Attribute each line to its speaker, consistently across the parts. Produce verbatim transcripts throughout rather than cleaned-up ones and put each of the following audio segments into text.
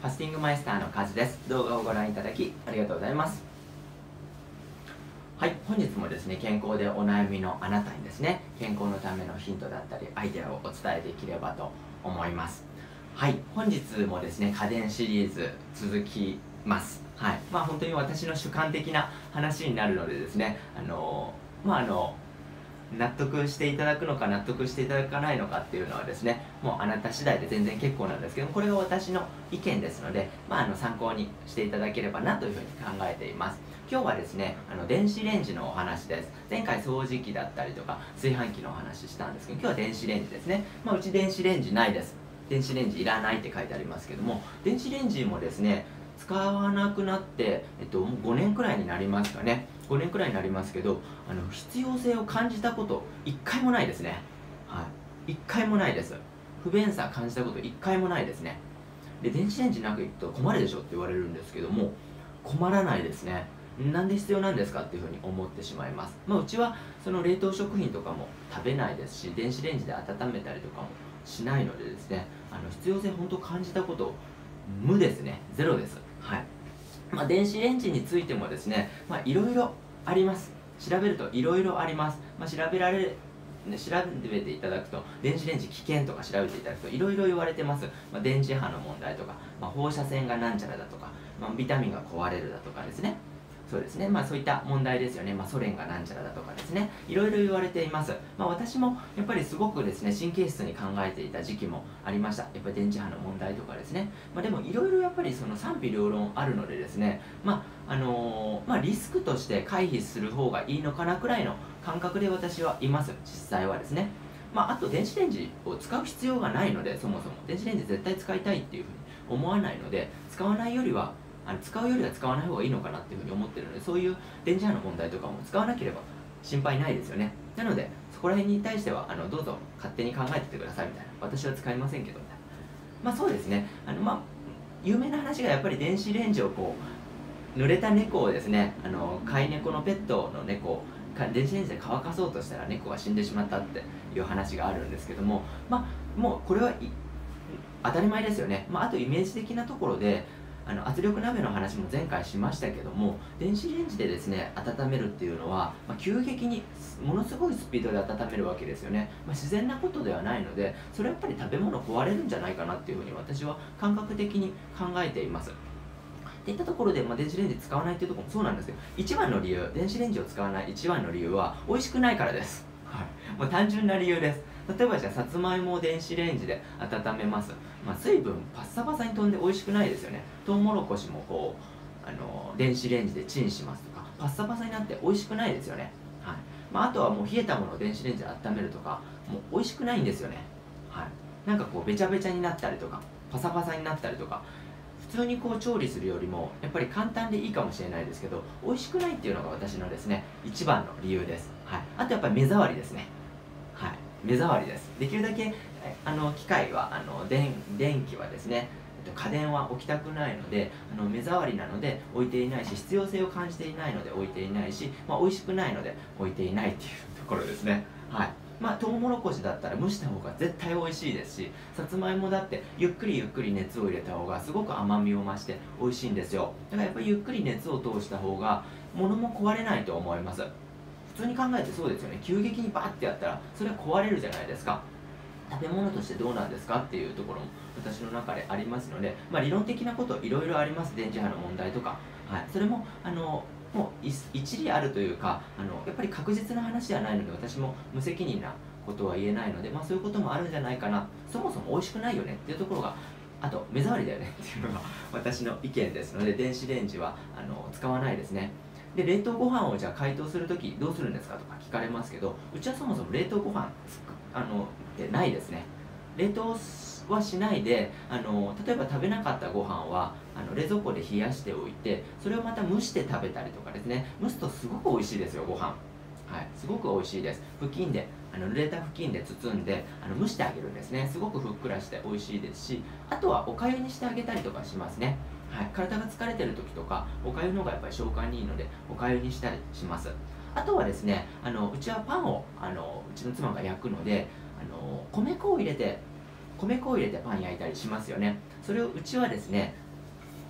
Speaker 1: ファスティングマイスターのカズです。動画をご覧いただきありがとうございます。はい、本日もですね、健康でお悩みのあなたにですね、健康のためのヒントだったりアイデアをお伝えできればと思います。はい、本日もですね、家電シリーズ続きます。はい、まあ本当に私の主観的な話になるのでですね、あのまああの納得していただくのか納得していただかないのかっていうのはですね、もうあなた次第で全然結構なんですけど、これが私の意見ですので、まあ、あの参考にしていただければなというふうに考えています。今日はですね、あの電子レンジのお話です。前回掃除機だったりとか炊飯器のお話したんですけど、今日は電子レンジですね。まあ、うち電子レンジないです。電子レンジいらないって書いてありますけども、電子レンジもですね、使わなくなって、えっと、もうごねんくらいになりますかね。ごねんくらいになりますけど、あの必要性を感じたこといっかいもないですね。はい、いっかいもないです。不便さ感じたこといっかいもないですね。で、電子レンジなく行くと困るでしょって言われるんですけども、困らないですね。なんで必要なんですかっていうふうに思ってしまいます。まあ、うちはその冷凍食品とかも食べないですし、電子レンジで温めたりとかもしないのでですね、あの必要性本当感じたこと無ですね。ゼロです。はい。まあ、電子レンジについてもですね、まあ、いろいろあります。調べるといろいろあります。まあ、調べられね、調べていただくと、電子レンジ危険とか調べていただくといろいろ言われてます。まあ、電磁波の問題とか、まあ、放射線がなんちゃらだとか、まあ、ビタミンが壊れるだとかですね。そうですね、まあそういった問題ですよね。まあソ連がなんちゃらだとかですね。いろいろ言われています。まあ私もやっぱりすごくですね、神経質に考えていた時期もありました。やっぱり電磁波の問題とかですね。まあでもいろいろやっぱりその賛否両論あるのでですね、まああのー、まあリスクとして回避する方がいいのかなくらいの感覚で私はいます。実際はですね。まああと電子レンジを使う必要がないので、そもそも電子レンジ絶対使いたいっていうふうに思わないので、使わないよりはあの使うよりは使わない方がいいのかなっていうふうに思ってるので、そういう電磁波の問題とかも使わなければ心配ないですよね。なのでそこら辺に対してはあのどうぞ勝手に考えててくださいみたいな、私は使いませんけどみたいな、まあそうですね、あのまあ有名な話がやっぱり電子レンジをこう濡れた猫をですね、あの飼い猫のペットの猫を電子レンジで乾かそうとしたら猫が死んでしまったっていう話があるんですけども、まあもうこれは当たり前ですよね。まあ、あとイメージ的なところであの圧力鍋の話も前回しましたけども、電子レンジでですね温めるっていうのは、まあ、急激にものすごいスピードで温めるわけですよね。まあ、自然なことではないので、それはやっぱり食べ物壊れるんじゃないかなっていうふうに私は感覚的に考えています。っていったところで、まあ、電子レンジ使わないっていうところもそうなんですけど、一番の理由、電子レンジを使わない一番の理由は美味しくないからです。はい、もう単純な理由です。例えばじゃあさつまいもを電子レンジで温めます。まあ、水分パッサパサに飛んで美味しくないですよね。トウモロコシもこうあの電子レンジでチンしますとか、パッサパサになって美味しくないですよね。はい、まあ、あとはもう冷えたものを電子レンジで温めるとか、もう美味しくないんですよね。はい、なんかこうべちゃべちゃになったりとかパサパサになったりとか、普通にこう調理するよりもやっぱり簡単でいいかもしれないですけど、美味しくないっていうのが私のですね一番の理由です。はい、あとやっぱり目障りですね。はい、目障りです。できるだけあの機械はあの電電気はですね、家電は置きたくないので、あの目障りなので置いていないし、必要性を感じていないので置いていないし、まあ、美味しくないので置いていないっていうところですね。はい、まあトウモロコシだったら蒸した方が絶対美味しいですし、さつまいもだってゆっくりゆっくり熱を入れた方がすごく甘みを増して美味しいんですよ。だからやっぱりゆっくり熱を通した方が物も壊れないと思います。普通に考えてそうですよね。急激にバッてやったらそれは壊れるじゃないですか。食べ物としてどうなんですかっていうところも私の中でありますので、まあ、理論的なこといろいろあります。電磁波の問題とか、はい、それもあのもう一理あるというか、あのやっぱり確実な話ではないので、私も無責任なことは言えないので、まあ、そういうこともあるんじゃないかな。そもそも美味しくないよねっていうところが、あと目障りだよねっていうのが私の意見ですので、電子レンジはあの使わないですね。で、冷凍ご飯をじゃあ解凍するときどうするんですかとか聞かれますけど、うちはそもそも冷凍ご飯あのってないですね。冷凍はしないで、あの例えば食べなかったご飯はあの冷蔵庫で冷やしておいて、それをまた蒸して食べたりとかですね。蒸すとすごく美味しいですよ、ご飯。はい、すごく美味しいです。布巾であの濡れた布巾で包んであの蒸してあげるんですね。すごくふっくらして美味しいですし、あとはおかゆにしてあげたりとかしますね。はい、体が疲れてる時とかおかゆの方がやっぱり消化にいいのでおかゆにしたりします。あとはですね、あのうちはパンをあのうちの妻が焼くので、あの米粉を入れて米粉を入れてパン焼いたりしますよね。それをうちはですね、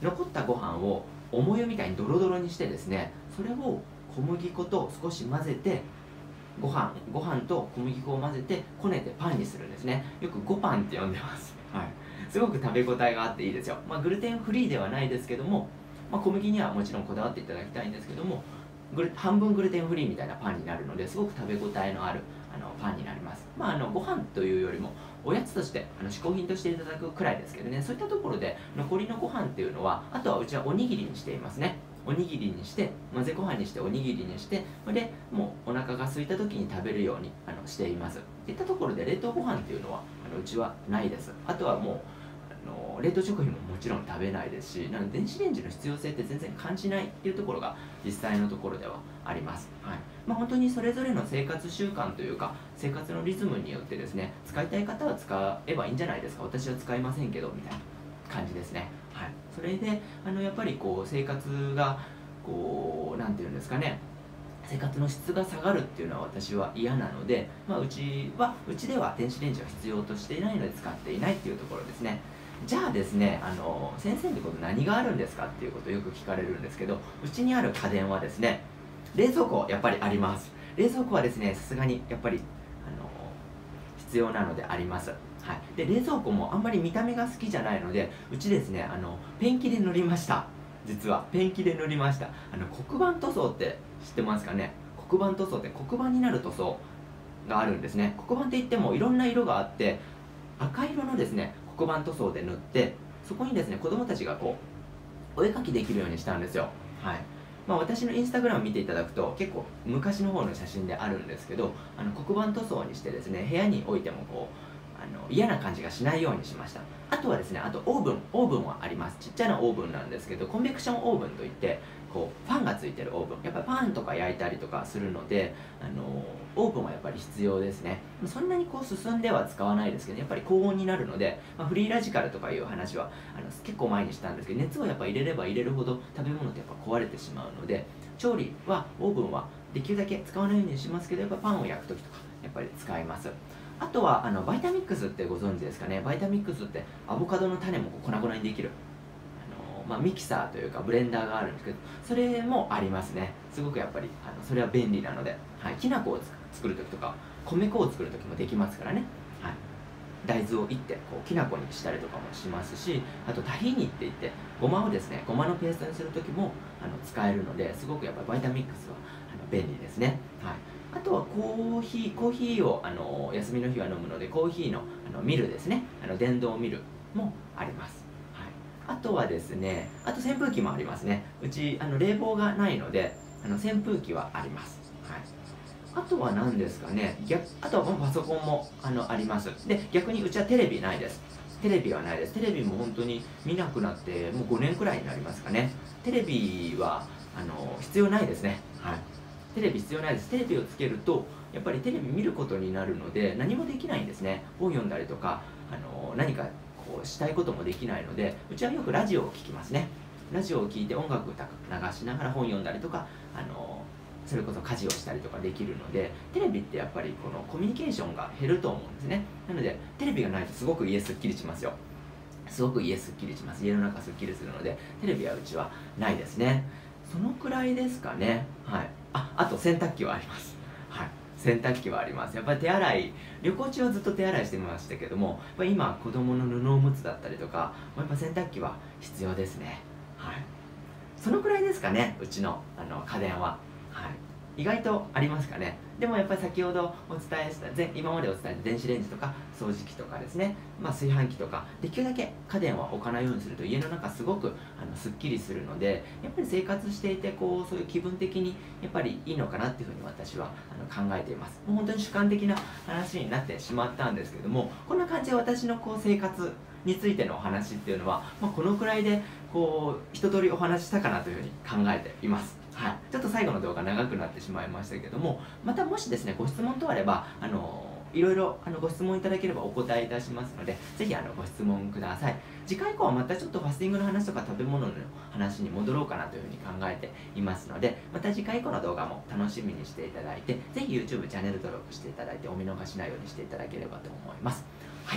Speaker 1: 残ったご飯を重湯みたいにドロドロにしてですね、それを小麦粉と少し混ぜて、ご飯ご飯と小麦粉を混ぜてこねてパンにするんですね。よくごパンって呼んでます。はい、すごく食べ応えがあっていいですよ。まあ、グルテンフリーではないですけども、まあ、小麦にはもちろんこだわっていただきたいんですけども、グル半分グルテンフリーみたいなパンになるので、すごく食べ応えのあるあのパンになります。まあ、あのご飯というよりもおやつとしてあの嗜好品としていただくくらいですけどね、そういったところで残りのご飯っていうのは、あとはうちはおにぎりにしていますね。おにぎりにして、混ぜご飯にしておにぎりにして、でもうお腹が空いた時に食べるようにあのしています。といったところで冷凍ご飯っていうのはあのうちはないです。あとはもうあの冷凍食品ももちろん食べないですし、なので電子レンジの必要性って全然感じないっていうところが実際のところではあります。はい、まあ、本当にそれぞれの生活習慣というか生活のリズムによってですね、使いたい方は使えばいいんじゃないですか。私は使いませんけどみたいな感じですね。はい、それであのやっぱりこう生活がこうなんていうんですかね、生活の質が下がるっていうのは私は嫌なので、まあ、うちはうちでは電子レンジは必要としていないので使っていないっていうところですね。じゃあですね、あの先生ってこと何があるんですかっていうことをよく聞かれるんですけど、うちにある家電はですね、冷蔵庫やっぱりあります。冷蔵庫はですね、さすがにやっぱりあの必要なのであります。はい、で冷蔵庫もあんまり見た目が好きじゃないので、うちですね、あのペンキで塗りました。実はペンキで塗りました。あの黒板塗装って知ってますかね。黒板塗装って黒板になる塗装があるんですね。黒板って言ってもいろんな色があって、赤色のですね黒板塗装で塗って、そこにですね子供たちがこうお絵描きできるようにしたんですよ。はい、まあ、私のインスタグラム見ていただくと結構昔の方の写真であるんですけど、あの黒板塗装にしてですね、部屋に置いてもこうあの嫌な感じがしないようにしました。あとはですね、あとオーブンオーブンはあります。ちっちゃなオーブンなんですけど、コンベクションオーブンといってこうファンがついてるオーブン、やっぱりパンとか焼いたりとかするので、あのオーブンはやっぱり必要ですね。そんなにこう進んでは使わないですけど、やっぱり高温になるので、まあ、フリーラジカルとかいう話はあの結構前にしたんですけど、熱をやっぱ入れれば入れるほど食べ物ってやっぱ壊れてしまうので、調理はオーブンはできるだけ使わないようにしますけど、やっぱパンを焼く時とかやっぱり使います。あとはあのバイタミックスってご存知ですかね。バイタミックスってアボカドの種もこう粉々にできるあの、まあ、ミキサーというかブレンダーがあるんですけど、それもありますね。すごくやっぱりあのそれは便利なので、はい、きな粉を作る時とか米粉を作る時もできますからね。はい、大豆をいってこうきな粉にしたりとかもしますし、あとタヒーニって言ってごまをですね、ごまのペーストにする時もあの使えるので、すごくやっぱりバイタミックスはあの便利ですね。はい、あとはコーヒーコーヒーをあの休みの日は飲むので、コーヒーのあのミルですね、あの電動ミルもあります。はい、あとはですね、あと扇風機もありますね。うちあの冷房がないのであの扇風機はあります。はい、あとは何ですかね、逆あとはパソコンもあのあります。で逆にうちはテレビないです。テレビはないです。テレビも本当に見なくなってもうごねんくらいになりますかね。テレビはあの必要ないですね。はい、テレビ必要ないです。テレビをつけるとやっぱりテレビ見ることになるので何もできないんですね。本読んだりとかあの何かこうしたいこともできないので、うちはよくラジオを聞きますね。ラジオを聞いて音楽を流しながら本読んだりとか、あのそれこそ家事をしたりとかできるので、テレビってやっぱりこのコミュニケーションが減ると思うんですね。なのでテレビがないとすごく家すっきりしますよ。すごく家すっきりします。家の中すっきりするのでテレビはうちはないですね。そのくらいですかね。はい、ああと洗濯機はあります。はい、洗濯機はあります。やっぱり手洗い、旅行中はずっと手洗いしてましたけども、やっぱり今子供の布おむつだったりとか、やっぱ洗濯機は必要ですね。はい、そのくらいですかね、うちのあの家電は。はい、意外とありますかね。でもやっぱり先ほどお伝えした前今までお伝えした電子レンジとか掃除機とかですね、まあ、炊飯器とかできるだけ家電は置かないようにすると家の中すごくあのすっきりするので、やっぱり生活していてこうそういう気分的にやっぱりいいのかなっていうふうに私はあの考えています。もう本当に主観的な話になってしまったんですけども、こんな感じで私のこう生活についてのお話っていうのは、まあ、このくらいでこう一通りお話ししたかなというふうに考えています。はい、ちょっと最後の動画長くなってしまいましたけども、またもしですねご質問等あればあのいろいろあのご質問いただければお答えいたしますので、ぜひあのご質問ください。次回以降はまたちょっとファスティングの話とか食べ物の話に戻ろうかなというふうに考えていますので、また次回以降の動画も楽しみにしていただいて、ぜひ YouTube チャンネル登録していただいてお見逃しないようにしていただければと思います。はい、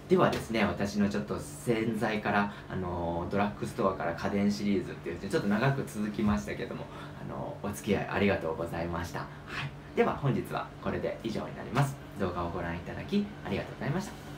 Speaker 1: ではですね、私のちょっと洗剤から、あのドラッグストアから家電シリーズっていうちょっと長く続きましたけども、あのお付き合いありがとうございました。はい、では本日はこれで以上になります。動画をご覧いただきありがとうございました。